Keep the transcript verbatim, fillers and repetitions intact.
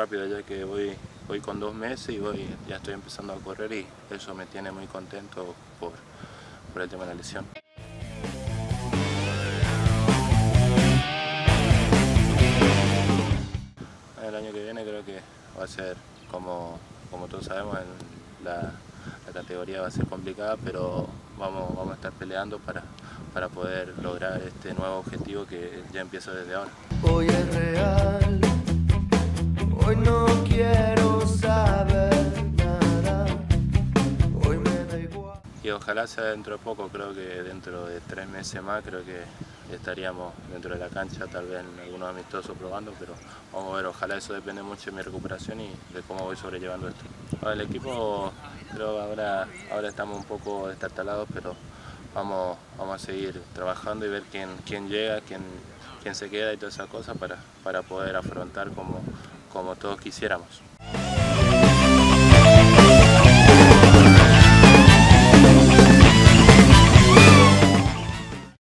rápido, ya que voy, voy con dos meses y voy, ya estoy empezando a correr y eso me tiene muy contento por, por el tema de la lesión. El año que viene creo que va a ser, como, como todos sabemos, en la, la categoría va a ser complicada, pero vamos, vamos a estar peleando para, para poder lograr este nuevo objetivo que ya empieza desde ahora. Hoy es real, hoy no quiero saber nada, hoy me da igual. Y ojalá sea dentro de poco, creo que dentro de tres meses más, creo que estaríamos dentro de la cancha, tal vez en algunos amistosos probando, pero vamos a ver, ojalá eso depende mucho de mi recuperación y de cómo voy sobrellevando esto. Bueno, el equipo, creo que ahora, ahora estamos un poco destartalados, pero vamos, vamos a seguir trabajando y ver quién, quién llega, quién, quién se queda y todas esas cosas para, para poder afrontar como, como todos quisiéramos.